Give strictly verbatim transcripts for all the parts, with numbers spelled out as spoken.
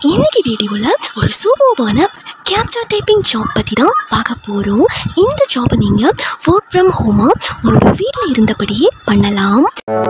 இன்னைக்கு வீடியோல ஒரு சூப்பரான கேப்சா டைப்பிங் ஜாப் பற்றி தான் பார்க்க போகிறோம். இந்த ஜாப்பை நீங்கள் ஒர்க் ஃப்ரம் ஹோமாக உங்களோட வீட்டில் இருந்தபடியே பண்ணலாம்.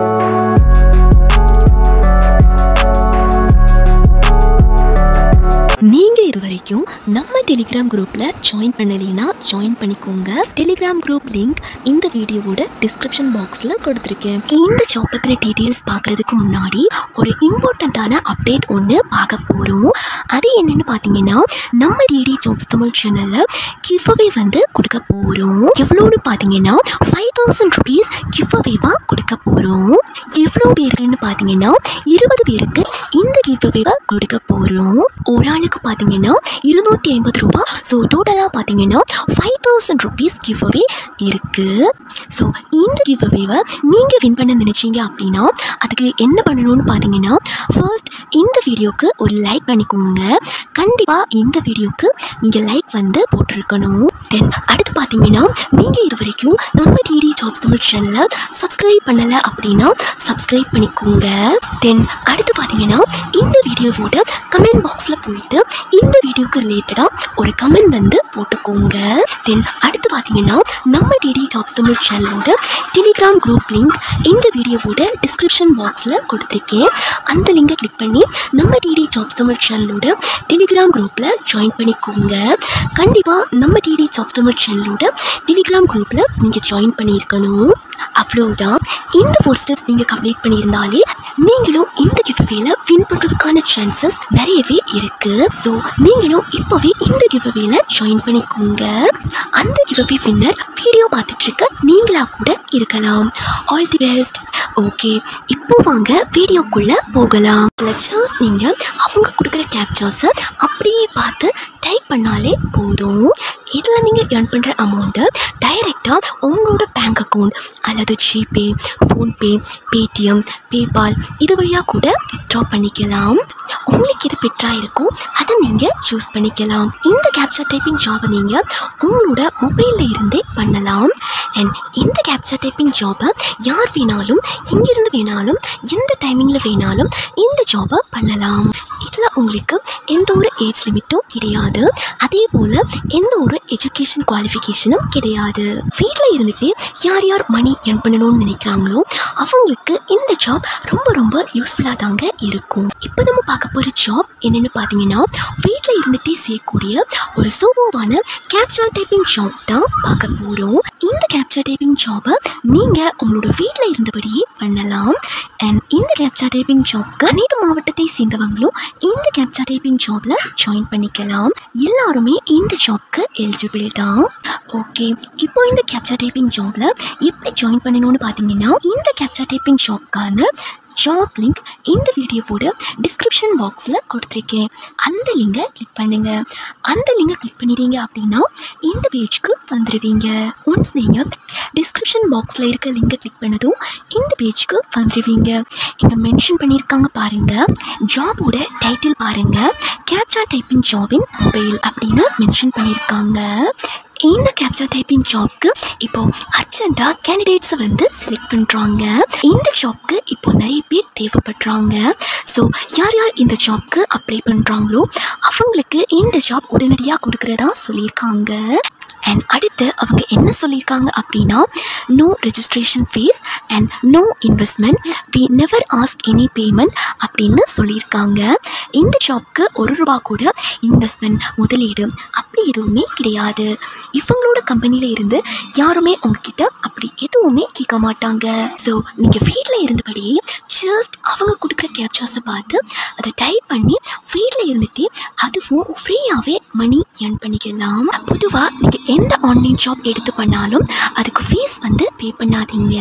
நீங்கள் இது வரைக்கும் நம்ம டெலிகிராம் குரூப்பில் ஜாயின் பண்ணலைன்னா ஜாயின் பண்ணிக்கோங்க. டெலிகிராம் குரூப் லிங்க் இந்த வீடியோவோட டிஸ்கிரிப்ஷன் பாக்ஸில் கொடுத்துருக்கேன். இந்த ஜாப் பற்றின டீட்டெயில்ஸ் பார்க்குறதுக்கு முன்னாடி ஒரு இம்பார்ட்டண்ட்டான அப்டேட் ஒன்று பார்க்க போகிறோம். அது என்னென்னு பார்த்தீங்கன்னா, நம்ம டிடி ஜாப்ஸ் தமிழ் சேனலில் கிஃப் அவே வந்து கொடுக்க போகிறோம். எவ்வளோன்னு பார்த்தீங்கன்னா ஃபைவ் தௌசண்ட் ருபீஸ் கிஃப் அவேவாக கொடுக்க போகிறோம். எவ்வளோ பேருக்குன்னு பார்த்தீங்கன்னா இருபது பேருக்கு இந்த கிஃப் அவேவை கொடுக்க போகிறோம். ஒரு ஆளுக்கு பார்த்தீங்கன்னா இருநூற்றி ஐம்பது ரூபா. ஸோ டோட்டலாக பார்த்தீங்கன்னா five thousand rupees give away இருக்குது. ஸோ இந்த கிவ் அவேவை நீங்கள் வின் பண்ண நினச்சிங்க அப்படின்னா அதுக்கு என்ன பண்ணணும்னு பார்த்தீங்கன்னா, ஃபர்ஸ்ட் இந்த வீடியோக்கு ஒரு லைக் பண்ணிக்கோங்க. கண்டிப்பாக இந்த வீடியோக்கு நீங்கள் லைக் வந்து போட்டிருக்கணும். தென் அடுத்து பார்த்தீங்கன்னா, நீங்கள் இது வரைக்கும் நம்ம டிடி ஜாப்ஸ் தமிழ் சேனலை சப்ஸ்கிரைப் பண்ணலை அப்படின்னா சப்ஸ்கிரைப் பண்ணிக்கோங்க. தென் அடுத்து பார்த்தீங்கன்னா, இந்த வீடியோவோட கமெண்ட் பாக்ஸில் போயிட்டு இந்த வீடியோக்கு ரிலேட்டடாக ஒரு கமெண்ட் வந்து போட்டுக்கோங்க. தென் அடுத்து பார்த்தீங்கன்னா, நம்ம டிடி ஜாப்ஸ் தமிழ் சேனலோட டெலிகிராம் குரூப் லிங்க் இந்த வீடியோவோட டிஸ்கிரிப்ஷன் பாக்ஸில் கொடுத்துருக்கேன். அந்த லிங்கை கிளிக் பண்ணி நம்ம டிடி ஜாப்ஸ் தமிழ் சேனலோட டெலிகிராம் குரூப்பில் ஜாயின் பண்ணிக்கோங்க. கண்டிப்பாக நம்ம டிடி ஜாப்ஸ் தமிழ் சேனலோட டெலிகிராம் குரூப்பில் நீங்கள் ஜாயின் பண்ணியிருக்கணும். அவ்வளோதான். இந்த ஃபோர் ஸ்டெப்ஸ் நீங்கள் கம்ப்ளீட் பண்ணியிருந்தாலே நீங்களும் இந்த கிவ்அவேல வின் பண்ணுறதுக்கான சான்சஸ் நிறையவே இருக்குது. ஸோ நீங்களும் இப்போவே இந்த கிவ்அவேல ஜாயின் பண்ணிக்கோங்க. அந்த கிவ்அவே வின்னர் வீடியோ பார்த்துட்டு இருக்க நீங்களாக கூட இருக்கலாம். All the best. ஓகே, இப்போ வாங்க வீடியோக்குள்ளே போகலாம். லெக்சர்ஸ் நீங்கள் அவங்க கொடுக்குற கேப்சாஸை அப்படியே பார்த்து டைப் பண்ணாலே போதும். இதில் நீங்கள் ஏர்ன் பண்ணுற அமௌண்ட்டை டைரெக்டாக உங்களோட பேங்க் அக்கௌண்ட் அல்லது ஜிபே, ஃபோன்பே, பேடிஎம், பேபால் இது வழியாக கூட வித்ட்ரா பண்ணிக்கலாம். உங்களுக்கு எது பெட்டராக இருக்கோ அதை நீங்கள் சூஸ் பண்ணிக்கலாம். இந்த கேப்சா டைப்பிங் ஜாபை நீங்கள் உங்களோட மொபைலில் இருந்தே பண்ணலாம். அண்ட் இந்த கேப்சா டைப்பிங் ஜாபை யார் வேணாலும் எங்கிருந்து வேணாலும் எந்த டைமிங்கில் வேணாலும் இந்த ஜாபை பண்ணலாம். இதில் உங்களுக்கு எந்த ஒரு ஏஜ் லிமிட்டும் கிடையாது. அதே போல் எந்த ஒரு எஜுகேஷன் குவாலிஃபிகேஷனும் கிடையாது. வீட்டில் இருந்துட்டு யார் யார் மணி ஏர்ன் பண்ணணும்னு நினைக்கிறாங்களோ அவங்களுக்கு இந்த ஜாப் ரொம்ப ரொம்ப யூஸ்ஃபுல்லாக தாங்க இருக்கும். இப்போ நம்ம பார்க்க போகிற ஜாப் என்னென்னு பார்த்தீங்கன்னா, வீட்டில் இருந்துகிட்டே செய்யக்கூடிய ஒரு சூப்பரான கேப்சா டைப்பிங் ஜாப் தான் பார்க்க போகிறோம். இந்த கேப்சா டைப்பிங் ஜாபை நீங்கள் உங்களோட வீட்டில் இருந்தபடியே பண்ணலாம். அண்ட் இந்த கேப்சா டைப்பிங் ஜாப்க்கு அனைத்து மாவட்டத்தை சேர்ந்தவங்களும் இந்த கேப்சா டைப்பிங் ஜாபில் ஜாயின் பண்ணிக்கலாம். எல்லாருமே இந்த ஜாப்க்கு எலிஜிபிள் தான். ஓகே, இப்போ இந்த கேப்சா டைப்பிங் ஜாபில் எப்படி ஜாயின் பண்ணணும்னு பார்த்தீங்கன்னா, இந்த கேப்சா டைப்பிங் ஜாப்க்கான ஜாப் லிங்க் இந்த வீடியோவோட டிஸ்கிரிப்ஷன் பாக்ஸில் கொடுத்துருக்கேன். அந்த லிங்கை கிளிக் பண்ணுங்கள். அந்த லிங்கை கிளிக் பண்ணிட்டீங்க அப்படின்னா இந்த பேஜ்க்கு வந்துடுவீங்க. ஒன்ஸ் நீங்கள் டிஸ்கிரிப்ஷன் பாக்ஸில் இருக்க லிங்கை கிளிக் பண்ணதும் இந்த பேஜ்க்கு வந்துடுவீங்க. இங்கே மென்ஷன் பண்ணியிருக்காங்க பாருங்கள், ஜாபோட டைட்டில் பாருங்கள், கேப்சா டைப்பிங் ஜாபின் மொபைல் அப்படின்னு மென்ஷன் பண்ணியிருக்காங்க. இந்த கேப்சா டைப்பிங் ஜாப்க்கு இப்போ அர்ஜென்ட்டாக கேண்டிடேட்ஸை வந்து செலக்ட் பண்ணுறாங்க. இந்த ஜாப்க்கு இப்போ நிறைய பேர் தேவைப்படுறாங்க. ஸோ யார் யார் இந்த ஜாப்க்கு அப்ளை பண்ணுறாங்களோ அவங்களுக்கு இந்த ஜாப் உடனடியாக கொடுக்குறதா சொல்லியிருக்காங்க. அண்ட் அடுத்து அவங்க என்ன சொல்லியிருக்காங்க அப்படின்னா, no registration fee and no investment, we never ask any payment அப்படின்னு சொல்லியிருக்காங்க. இந்த ஜாப்க்கு ஒரு ரூபா கூட இன்வெஸ்ட்மெண்ட் முதலீடு அப்படி எதுவுமே கிடையாது. இவங்களோட கம்பெனியில் இருந்து யாருமே உங்ககிட்ட அப்படி எதுவுமே கேட்க மாட்டாங்க. ஸோ நீங்கள் வீட்டில் இருந்தபடியே ஜஸ்ட் அவங்க கொடுக்குற கேப்சாஸை பார்த்து அதை டைப் பண்ணி வீட்டில் இருந்துகிட்டே அதுவும் ஃப்ரீயாகவே மணி ஏர்ன் பண்ணிக்கலாம். பொதுவாக நீங்கள் எந்த ஆன்லைன் ஜாப் எடுத்து பண்ணாலும் அதுக்கு ஃபீஸ் வந்து பே பண்ணாதீங்க.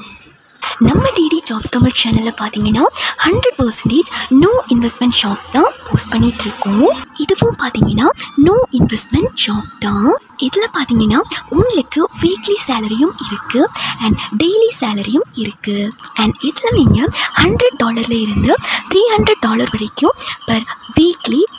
நம்ம டிடி ஜாப்ஸ் தமிழ் சேனலில் பார்த்தீங்கன்னா hundred percentage no investment job தான் போஸ்ட் பண்ணிகிட்ருக்கோம். இதுவும் பார்த்தீங்கன்னா நோ இன்வெஸ்ட்மெண்ட் ஜாப் தான். இதில் பார்த்தீங்கன்னா உங்களுக்கு வீக்லி சேலரியும் இருக்குது அண்ட் டெய்லி சேலரியும் இருக்குது. அண்ட் இதில் நீங்கள் ஹண்ட்ரட் டாலரில் இருந்து த்ரீ ஹண்ட்ரட் டாலர் வரைக்கும் per weekly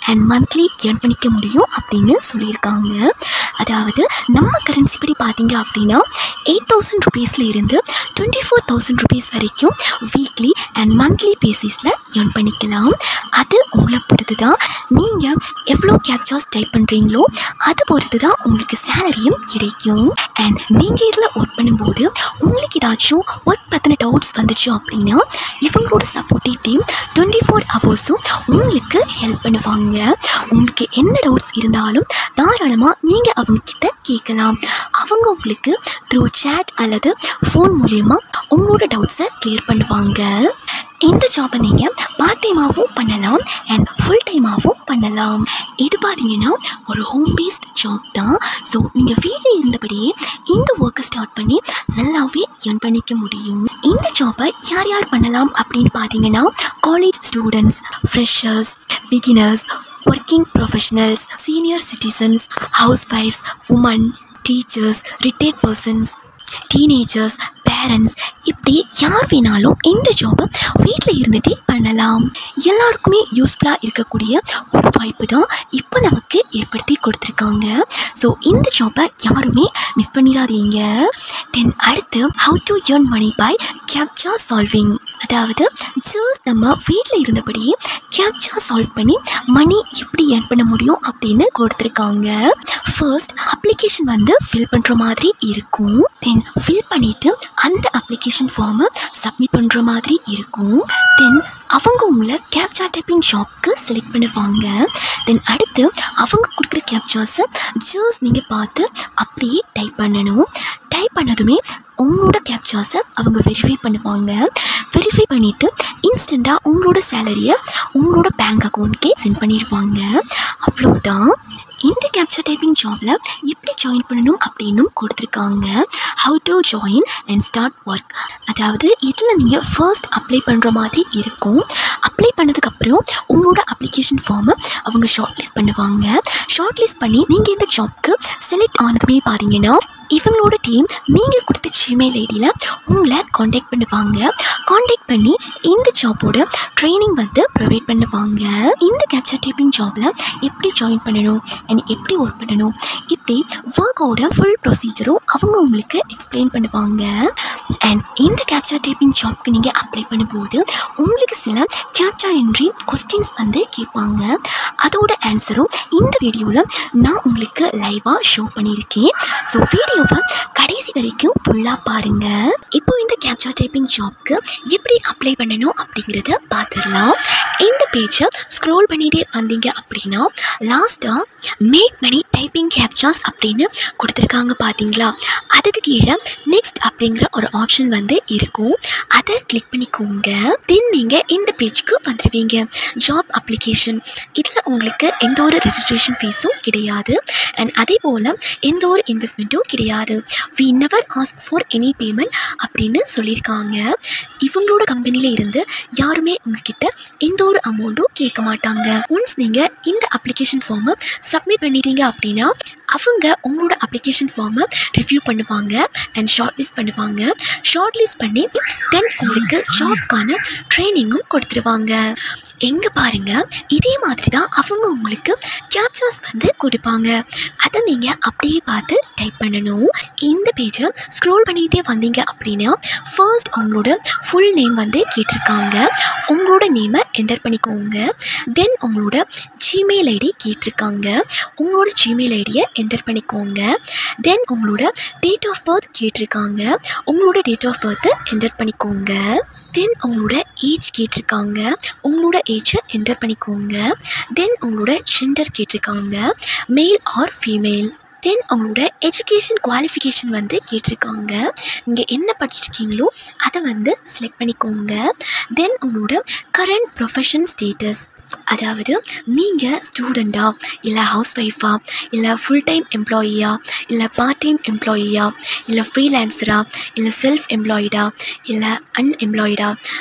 and monthly earn பண்ணிக்க முடியும் அப்படின்னு சொல்லியிருக்காங்க. அதாவது நம்ம கரன்சி படி பார்த்தீங்க அப்படின்னா எயிட் தௌசண்ட் ருபீஸில் இருந்து டுவெண்ட்டி ஃபோர் தௌசண்ட் ருபீஸ் வரைக்கும் வீக்லி அண்ட் மந்த்லி பேசிஸில் ஏர்ன் பண்ணிக்கலாம். அது உங்களை பொறுத்து தான். நீங்கள் எவ்வளோ கேப்சாஸ் டைப் பண்ணுறீங்களோ அதை பொறுத்து தான் உங்களுக்கு சேலரியும் கிடைக்கும். அண்ட் நீங்கள் இதில் ஒர்க் பண்ணும்போது உங்களுக்கு ஏதாச்சும் ஒர்க் பற்றின டவுட்ஸ் வந்துச்சு அப்படின்னா இவங்களோட சப்போர்ட்டிவ் டீம் டுவெண்ட்டி ஃபோர் ஹவர்ஸும் உங்களுக்கு ஹெல்ப் பண்ணுவாங்க. உங்களுக்கு என்ன டவுட்ஸ் இருந்தாலும் தாராளமாக நீங்கள் அவங்கக்கிட்ட கேட்கலாம். அவங்க உங்களுக்கு த்ரூ சேட் அல்லது ஃபோன் மூலயமா உங்களோட டவுட்ஸை கிளியர் பண்ணுவாங்க. இந்த ஜாபை நீங்கள் பார்ட் டைமாகவும் பண்ணலாம் அண்ட் ஃபுல் டைமாகவும் பண்ணலாம். இது பார்த்தீங்கன்னா ஒரு ஹோம் பேஸ்ட் ஜாப் தான். ஸோ நீங்கள் வீட்டில் இருந்தபடியே இந்த ஒர்க்கை ஸ்டார்ட் பண்ணி நல்லாவே ஏர்ன் பண்ணிக்க முடியும். இந்த ஜாபை யார் யார் பண்ணலாம் அப்படின்னு பார்த்தீங்கன்னா college students, freshers, beginners, working professionals, senior citizens, house wives, woman, teachers, retired persons, teenagers, parents, இப்படி யார் வேணாலும் இந்த ஜாபை வீட்டில் இருந்துகிட்டே பண்ணலாம். எல்லாருக்குமே யூஸ்ஃபுல்லாக இருக்கக்கூடிய ஒரு வாய்ப்பு தான் இப்போ நமக்கு ஏற்படுத்தி கொடுத்துருக்காங்க. ஸோ இந்த ஜாபை யாருமே மிஸ் பண்ணிடாதீங்க. தென் அடுத்து how to earn money by captcha solving. அதாவது ஜஸ்ட் நம்ம வீட்டில் இருந்தபடியே கேப்சா சால்வ் பண்ணி மணி எப்படி ஏர்ன் பண்ண முடியும் அப்படின்னு கொடுத்துருக்காங்க. ஃபர்ஸ்ட் அப்ளிகேஷன் வந்து ஃபில் பண்ணுற மாதிரி இருக்கும். தென் ஃபில் பண்ணிவிட்டு அந்த அப்ளிகேஷன் ஃபார்மை சப்மிட் பண்ணுற மாதிரி இருக்கும். தென் அவங்க உங்களை கேப்சா டைப்பிங் ஜாப்க்கு செலக்ட் பண்ணுவாங்க. தென் அடுத்து அவங்க கொடுக்குற கேப்சாஸை ஜஸ்ட் நீங்கள் பார்த்து அப்படியே டைப் பண்ணணும். டைப் பண்ணதுமே உங்களோட கேப்சாஸை அவங்க வெரிஃபை பண்ணுவாங்க. வெரிஃபை பண்ணிவிட்டு இன்ஸ்டண்ட்டாக உங்களோட சேலரியை உங்களோட பேங்க் அக்கௌண்ட்கே சென்ட் பண்ணிடுவாங்க. அவ்வளோதான். இந்த கேப்சா டைப்பிங் ஜாபில் எப்படி ஜாயின் பண்ணணும் அப்படின்னும் கொடுத்துருக்காங்க. How to join and start work. அதாவது இதில் நீங்கள் ஃபர்ஸ்ட் அப்ளை பண்ணுற மாதிரி இருக்கும். அப்ளை பண்ணதுக்கப்புறம் உங்களோட அப்ளிகேஷன் ஃபார்மை அவங்க ஷார்ட் லிஸ்ட் பண்ணுவாங்க. ஷார்ட் லிஸ்ட் பண்ணி நீங்கள் இந்த ஜாப்க்கு செலக்ட் ஆனதுமே பார்த்தீங்கன்னா இவங்களோட டீம் நீங்கள் கொடுத்த ஜிமெயில் ஐடியில் உங்களை காண்டாக்ட் பண்ணுவாங்க. காண்டாக்ட் பண்ணி இந்த ஜாபோட ட்ரைனிங் வந்து ப்ரொவைட் பண்ணுவாங்க. இந்த கேப்சா டைப்பிங் ஜாபில் எப்படி ஜாயின் பண்ணணும் அண்ட் எப்படி ஒர்க் பண்ணணும், இப்படி ஒர்க்கோட ஃபுல் ப்ரொசீஜரும் அவங்க உங்களுக்கு எக்ஸ்பிளைன் பண்ணுவாங்க. அண்ட் இந்த கேப்சா டைப்பிங் ஜாப்க்கு நீங்கள் அப்ளை பண்ணும்போது உங்களுக்கு சில கேப்சா என்ட்ரி கொஸ்டின்ஸ் வந்து கேட்பாங்க. அதோட ஆன்சரும் இந்த வீடியோவில் நான் உங்களுக்கு லைவாக ஷோ பண்ணியிருக்கேன். ஸோ வீடியோவை கடைசி வரைக்கும் ஃபுல்லாக பாருங்கள். இப்போ இந்த கேப்சா டைப்பிங் ஜாப்க்கு எப்படி அப்ளை பண்ணணும் அப்படிங்கிறத பார்த்துடலாம். இந்த பேஜை ஸ்க்ரோல் பண்ணிகிட்டே வந்தீங்க அப்படின்னா லாஸ்ட்டாக மேக் மணி டைப்பிங் கேப்சாஸ் அப்படின்னு கொடுத்துருக்காங்க பார்த்தீங்களா. அதுக்கு கீழே நெக்ஸ்ட் அப்படிங்கிற ஒரு ஆப்ஷன் வந்து இருக்கும். அதை கிளிக் பண்ணிக்கோங்க. தென் நீங்கள் இந்த பேஜுக்கு வந்துடுவீங்க. Job application. இதில் உங்களுக்கு எந்த ஒரு ரெஜிஸ்ட்ரேஷன் ஃபீஸும் கிடையாது அண்ட் அதே போல் எந்த ஒரு இன்வெஸ்ட்மெண்ட்டும் கிடையாது. We never ask for any payment அப்படின்னு சொல்லியிருக்காங்க. இவங்களோட கம்பெனியில் இருந்து யாருமே உங்ககிட்ட எந்த ஒரு அமௌண்ட்டும் கேட்க மாட்டாங்க. ஒன்ஸ் நீங்கள் இந்த அப்ளிகேஷன் ஃபார்மை சப்மிட் பண்ணிட்டீங்க அப்படின்னா அவங்க உங்களோட அப்ளிகேஷன் ஃபார்மை ரிவ்யூ பண்ணுவாங்க அண்ட் ஷார்ட் லிஸ்ட் பண்ணுவாங்க. ஷார்ட் லிஸ்ட் பண்ணி தென் உங்களுக்கு ஜாப்க்கான ட்ரைனிங்கும் கொடுத்துருவாங்க. எங்கே பாருங்கள், இதே மாதிரி தான் அவங்க உங்களுக்கு கேப்சாஸ் வந்து கொடுப்பாங்க. அதை நீங்கள் அப்படியே பார்த்து டைப் பண்ணணும். இந்த பேஜை ஸ்க்ரோல் பண்ணிகிட்டே வந்தீங்க அப்படின்னா ஃபர்ஸ்ட் உங்களோட ஃபுல் நேம் வந்து கேட்டிருக்காங்க. உங்களோட நேமை என்டர் பண்ணிக்கோங்க. தென் உங்களோட ஜிமெயில் ஐடி கேட்டிருக்காங்க. உங்களோட ஜிமெயில் ஐடியை என்டர் பண்ணிக்கோங்க. தென் உங்களோட டேட் ஆஃப் பர்த் கேட்டிருக்காங்க. உங்களோட டேட் ஆஃப் பர்த்தை என்டர் பண்ணிக்கோங்க. தென் உங்களோட ஏஜ் கேட்டிருக்காங்க. உங்களோட ஏஜை என்டர் பண்ணிக்கோங்க. தென் உங்களோட ஜெண்டர் கேட்டிருக்காங்க, மேல் ஆர் ஃபீமேல். தென் உங்களோட எஜுகேஷன் குவாலிஃபிகேஷன் வந்து கேட்டிருக்காங்க. நீங்கள் என்ன படிச்சிருக்கீங்களோ அதை வந்து செலக்ட் பண்ணிக்கோங்க. தென் உங்களோட கரண்ட் ப்ரொஃபஷன் ஸ்டேட்டஸ். அதாவது நீங்கள் ஸ்டூடெண்ட்டா, இல்லை ஹவுஸ் ஒய்ஃபா, இல்லை ஃபுல் டைம் எம்ப்ளாயியா, இல்லை பார்ட் டைம் எம்ப்ளாயியா, இல்லை ஃப்ரீலான்சரா, இல்லை செல்ஃப் எம்ப்ளாய்டா, இல்லை அன்எம்ப்ளாய்டா.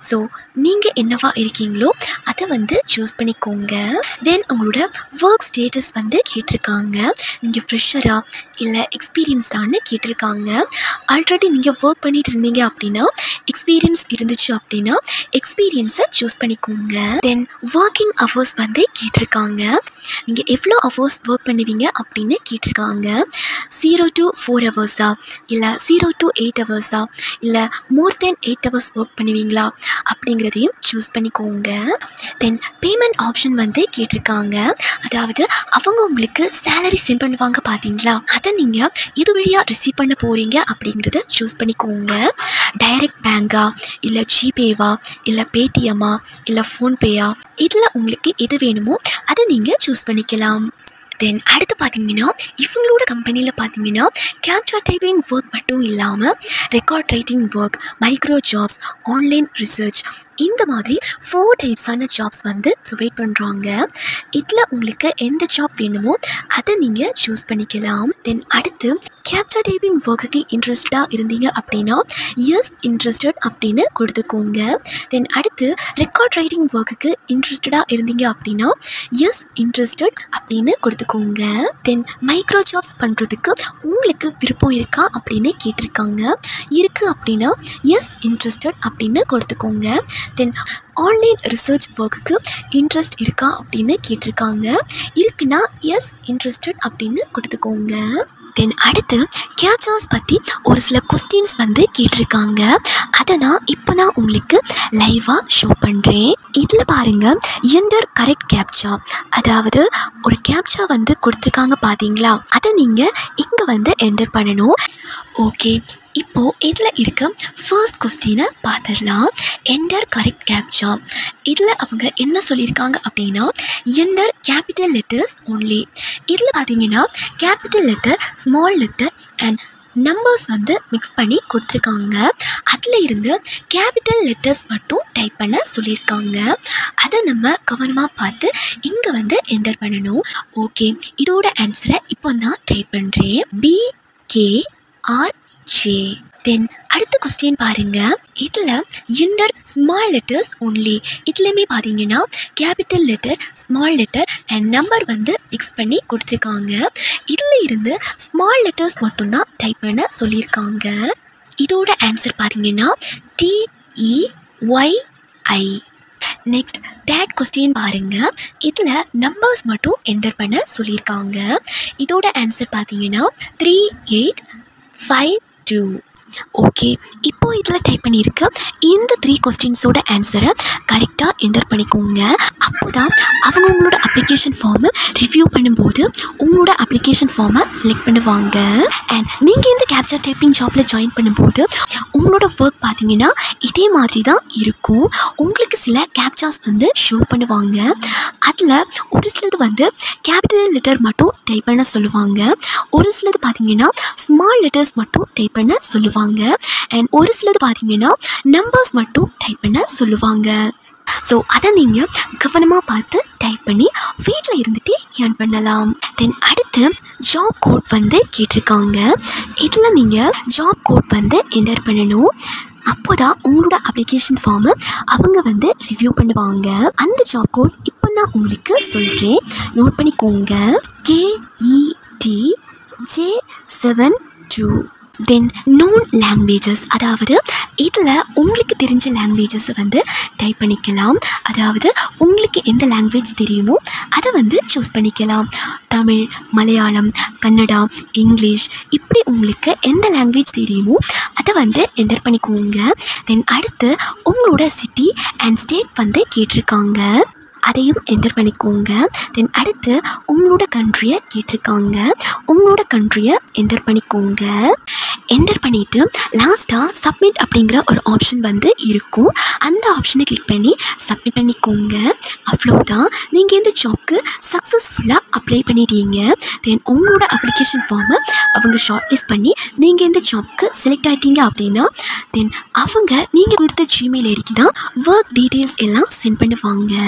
ஸோ நீங்கள் என்னவா இருக்கீங்களோ அதை வந்து சூஸ் பண்ணிக்கோங்க. தென் உங்களோட ஒர்க் ஸ்டேட்டஸ் வந்து கேட்டிருக்காங்க. நீங்கள் ஃப்ரெஷரா இல்லை எக்ஸ்பீரியன்ஸ்டான்னு கேட்டிருக்காங்க. ஆல்ரெடி நீங்கள் ஒர்க் பண்ணிட்டு இருந்தீங்க அப்படின்னா எக்ஸ்பீரியன்ஸ் இருந்துச்சு அப்படின்னா எக்ஸ்பீரியன்ஸை சூஸ் பண்ணிக்கோங்க. தென் ஒர்க்கிங் ஹவர்ஸ் வந்து கேட்டிருக்காங்க. நீங்கள் எவ்வளோ ஹவர்ஸ் ஒர்க் பண்ணுவீங்க அப்படின்னு கேட்டிருக்காங்க. ஜீரோ டு ஃபோர் ஹவர்ஸா இல்லை ஜீரோ டு எயிட் ஹவர்ஸா இல்லை more then eight hours work பண்ணுவீங்களா அப்படிங்கிறதையும் சூஸ் பண்ணிக்கோங்க. தென் பேமெண்ட் ஆப்ஷன் வந்து கேட்டிருக்காங்க. அதாவது அவங்க உங்களுக்கு சேலரி சென்ட் பண்ணுவாங்க பார்த்தீங்களா, அதை நீங்கள் எது வழியாக ரிசீவ் பண்ண போகிறீங்க அப்படிங்கிறத சூஸ் பண்ணிக்கோங்க. டைரக்ட் பேங்கா இல்லை ஜிபேவா இல்லை பேடிஎம்மா இல்லை ஃபோன்பேயா, இதில் உங்களுக்கு எது வேணுமோ அதை நீங்கள் சூஸ் பண்ணிக்கலாம். தென் அடுத்து பார்த்தீங்கன்னா இவங்களோட கம்பெனியில் பார்த்தீங்கன்னா கேப்சா டைப்பிங் ஒர்க் மட்டும் இல்லாமல் record writing work, micro jobs, online research, இந்த மாதிரி ஃபோர் டைப்ஸான ஜாப்ஸ் வந்து ப்ரொவைட் பண்ணுறாங்க. இதில் உங்களுக்கு எந்த ஜாப் வேணுமோ அதை நீங்கள் சூஸ் பண்ணிக்கலாம். தென் அடுத்து கேப்சா டைப்பிங் ஒர்க்குக்கு இன்ட்ரெஸ்டாக இருந்தீங்க அப்படின்னா எஸ் இன்ட்ரெஸ்டட் அப்படின்னு கொடுத்துக்கோங்க. தென் அடுத்து ரெக்கார்ட் ரைட்டிங் ஒர்க்குக்கு இன்ட்ரெஸ்டடாக இருந்தீங்க அப்படின்னா எஸ் இன்ட்ரெஸ்டட் அப்படின்னு கொடுத்துக்கோங்க. தென் மைக்ரோ ஜாப்ஸ் பண்ணுறதுக்கு உங்களுக்கு விருப்பம் இருக்கா அப்படின்னு கேட்டிருக்காங்க. இருக்குது அப்படின்னா எஸ் இன்ட்ரெஸ்டட் அப்படின்னு கொடுத்துக்கோங்க. தென் ஆன்லைன் ரிசர்ச் ஒர்க்குக்கு இன்ட்ரெஸ்ட் இருக்கா அப்படின்னு கேட்டிருக்காங்க. இருக்குன்னா எஸ் இன்ட்ரெஸ்டட் அப்படின்னு கொடுத்துக்கோங்க. தென் அடுத்து கேப்சாஸ் பற்றி ஒரு சில கொஸ்டின்ஸ் வந்து கேட்டிருக்காங்க. அதை நான் இப்போ நான் உங்களுக்கு லைவாக ஷோ பண்ணுறேன். இதில் பாருங்கள், என்டர் கரெக்ட் கேப்சா, அதாவது ஒரு கேப்சா வந்து கொடுத்துருக்காங்க பார்த்தீங்களா, அதை நீங்கள் இங்கே வந்து என்டர் பண்ணணும். ஓகே, இப்போது இதில் இருக்க ஃபர்ஸ்ட் கொஸ்டினை பார்த்துடலாம். Enter correct captcha. இதில் அவங்க என்ன சொல்லியிருக்காங்க அப்படின்னா என்டர் கேபிட்டல் லெட்டர்ஸ் ஒன்லி. இதில் பார்த்தீங்கன்னா capital letter, small letter and numbers வந்து மிக்ஸ் பண்ணி கொடுத்துருக்காங்க. அதில் இருந்து கேபிட்டல் லெட்டர்ஸ் மட்டும் டைப் பண்ண சொல்லியிருக்காங்க. அதை நம்ம கவனமாக பார்த்து இங்கே வந்து என்டர் பண்ணணும். ஓகே, இதோட ஆன்சரை இப்போ நான் டைப் பண்ணுறேன். P K R J. Then அடுத்த கொஸ்டின் பாருங்க. இதில் என்டர் ஸ்மால் லெட்டர்ஸ் ஒன்லி. இதுலேயுமே பார்த்தீங்கன்னா capital letter, small letter and number வந்து மிக்ஸ் பண்ணி கொடுத்துருக்காங்க. இதில் இருந்து ஸ்மால் லெட்டர்ஸ் மட்டும்தான் டைப் பண்ண சொல்லியிருக்காங்க. இதோட ஆன்சர் பார்த்தீங்கன்னா T E Y I. Next third question பாருங்க. இதில் நம்பர்ஸ் மட்டும் என்டர் பண்ண சொல்லியிருக்காங்க. இதோட ஆன்சர் பார்த்தீங்கன்னா three eight five two. Okay, இப்போது இதில் டைப் பண்ணியிருக்க இந்த த்ரீ கொஸ்டின்ஸோட ஆன்சரை கரெக்டாக என்டர் பண்ணிக்கோங்க. அப்போ தான் அவங்க உங்களோட அப்ளிகேஷன் ஃபார்மை ரிவ்யூ பண்ணும்போது உங்களோட அப்ளிகேஷன் ஃபார்மை செலக்ட் பண்ணுவாங்க. அண்ட் நீங்கள் இந்த கேப்சா டைப்பிங் ஜாப்பில் ஜாயின் பண்ணும்போது உங்களோட ஒர்க் பார்த்தீங்கன்னா இதே மாதிரி தான் இருக்கும். உங்களுக்கு சில கேப்சாஸ் வந்து ஷோ பண்ணுவாங்க. அதில் ஒரு சிலது வந்து கேபிட்டல் லெட்டர் மட்டும் டைப் பண்ண சொல்லுவாங்க. ஒரு சிலது பார்த்தீங்கன்னா ஸ்மால் லெட்டர்ஸ் மட்டும் டைப் பண்ண சொல்லுவாங்க. அண்ட் ஒரு சிலது பார்த்தீங்கன்னா நம்பர்ஸ் மட்டும் டைப் பண்ண சொல்லுவாங்க. ஸோ அதை நீங்கள் கவனமாக பார்த்து டைப் பண்ணி வீட்டில் இருந்துகிட்டே ஏர்ன் பண்ணலாம். தென் அடுத்து ஜாப் கோட் வந்து கேட்டிருக்காங்க. இதில் நீங்கள் ஜாப் கோட் வந்து என்டர் பண்ணணும். அப்போ தான் உங்களோட அப்ளிகேஷன் ஃபார்மை அவங்க வந்து ரிவ்யூ பண்ணுவாங்க. அந்த ஜாப் கோட் இப்போ நான் உங்களுக்கு சொல்கிறேன், நோட் பண்ணிக்கோங்க. K E T J seven two. Then known languages, அதாவது இதில் உங்களுக்கு தெரிஞ்ச லாங்குவேஜஸை வந்து டைப் பண்ணிக்கலாம். அதாவது உங்களுக்கு எந்த லாங்குவேஜ் தெரியுமோ அதை வந்து சூஸ் பண்ணிக்கலாம். தமிழ், மலையாளம், கன்னடா, இங்கிலீஷ், இப்படி உங்களுக்கு எந்த லாங்குவேஜ் தெரியுமோ அதை வந்து என்டர் பண்ணிக்கோங்க. தென் அடுத்து உங்களோட சிட்டி அண்ட் ஸ்டேட் வந்து கேட்டிருக்காங்க, அதையும் என்டர் பண்ணிக்கோங்க. தென் அடுத்து உங்களோட கண்ட்ரியை கேட்டிருக்காங்க, உங்களோட கண்ட்ரியை என்டர் பண்ணிக்கோங்க. என்டர் பண்ணிவிட்டு லாஸ்ட்டாக சப்மிட் அப்படிங்கிற ஒரு ஆப்ஷன் வந்து இருக்கும். அந்த ஆப்ஷனை கிளிக் பண்ணி சப்மிட் பண்ணிக்கோங்க. அவ்வளோதான், நீங்கள் இந்த ஜாப்க்கு சக்ஸஸ்ஃபுல்லாக அப்ளை பண்ணிடுவீங்க. தென் உங்களோட அப்ளிகேஷன் ஃபார்மை அவங்க ஷார்ட் லிஸ்ட் பண்ணி நீங்கள் இந்த ஜாப்க்கு செலக்ட் ஆகிட்டீங்க அப்படின்னா தென் அவங்க நீங்கள் கொடுத்த ஜிமெயில் ஐடிக்கு தான் ஒர்க் டீட்டெயில்ஸ் எல்லாம் சென்ட் பண்ணுவாங்க.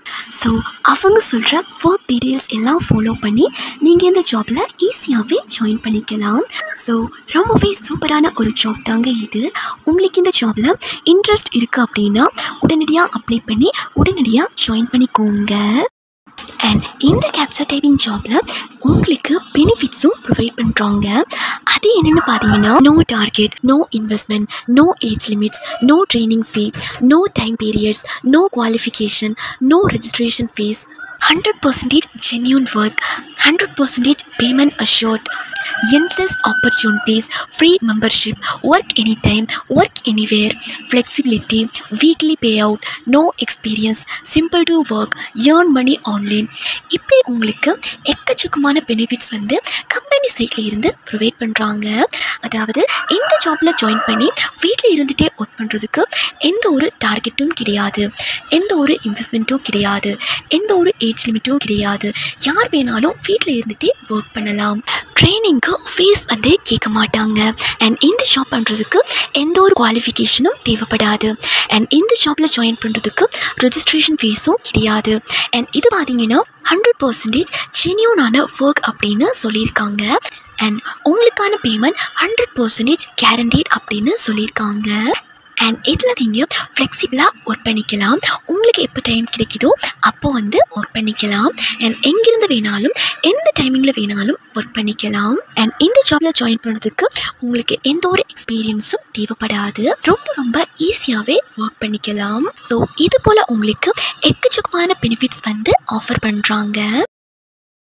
ஸோ அவங்க சொல்கிற ஒர்க் டீட்டெயில்ஸ் எல்லாம் ஃபாலோ பண்ணி நீங்கள் இந்த ஜாப்பில் ஈஸியாகவே ஜாயின் பண்ணிக்கலாம். ஸோ ரொம்பவே சூப்பரான ஒரு ஜாப் தாங்க இது. உங்களுக்கு இந்த ஜாப்பில் இன்ட்ரெஸ்ட் இருக்குது அப்படின்னா உடனடியாக அப்ளை பண்ணி உடனடியாக ஜாயின் பண்ணிக்கோங்க. அண்ட் இந்த கேப்சா டைப்பிங் ஜாப்பில் உங்களுக்கு பெனிஃபிட்ஸும் ப்ரொவைட் பண்ணுறாங்க. அது என்னென்னு பார்த்தீங்கன்னா, no target, no investment, no age limits, no training fee, no time periods, no qualification, no registration fees, hundred percentage genuine work, hundred percentage payment assured, endless opportunities, free membership, work anytime, work anywhere, flexibility, weekly payout, no experience, simple to work, earn money online. இப்படி உங்களுக்கு எக்கச்சக்கமான benefits வந்து company சைட்டில் இருந்து provide பண்ணுறாங்க. அதாவது இந்த ஜாப்பில் ஜாயின் பண்ணி வீட்டில் இருந்துகிட்டே ஒர்க் பண்ணுறதுக்கு எந்த ஒரு டார்கெட்டும் கிடையாது, எந்த ஒரு இன்வெஸ்ட்மெண்ட்டும் கிடையாது, எந்த ஒரு ஏஜ் லிமிட்டும் கிடையாது. யார் வேணாலும் வீட்டில் இருந்துகிட்டே ஒர்க் பண்ணலாம். ட்ரைனிங்க்கு ஃபீஸ் வந்து கேட்க மாட்டாங்க. அண்ட் இந்த ஜாப் பண்ணுறதுக்கு எந்த ஒரு குவாலிஃபிகேஷனும் தேவைப்படாது. அண்ட் இந்த ஜாப்பில் ஜாயின் பண்ணுறதுக்கு ரெஜிஸ்ட்ரேஷன் ஃபீஸும் கிடையாது. அண்ட் இது பார்த்தீங்கன்னா ஹண்ட்ரட் பர்சன்டேஜ் ஜென்யூனான ஒர்க் அப்படின்னு சொல்லியிருக்காங்க. அண்ட் உங்களுக்கான பேமெண்ட் ஹண்ட்ரட் பர்சன்டேஜ் கேரண்டீட் அப்படின்னு சொல்லியிருக்காங்க. அண்ட் இதில் நீங்கள் ஃப்ளெக்சிபிளாக ஒர்க் பண்ணிக்கலாம். உங்களுக்கு எப்போ டைம் கிடைக்குதோ அப்போ வந்து ஒர்க் பண்ணிக்கலாம். அண்ட் எங்கேருந்து வேணாலும் எந்த டைமிங்கில் வேணாலும் ஒர்க் பண்ணிக்கலாம். அண்ட் இந்த ஜாபில் ஜாயின் பண்ணுறதுக்கு உங்களுக்கு எந்த ஒரு எக்ஸ்பீரியன்ஸும் தேவைப்படாது. ரொம்ப ரொம்ப ஈஸியாகவே ஒர்க் பண்ணிக்கலாம். ஸோ இது போல் உங்களுக்கு எக்கச்சக்கமான பெனிஃபிட்ஸ் வந்து ஆஃபர் பண்ணுறாங்க.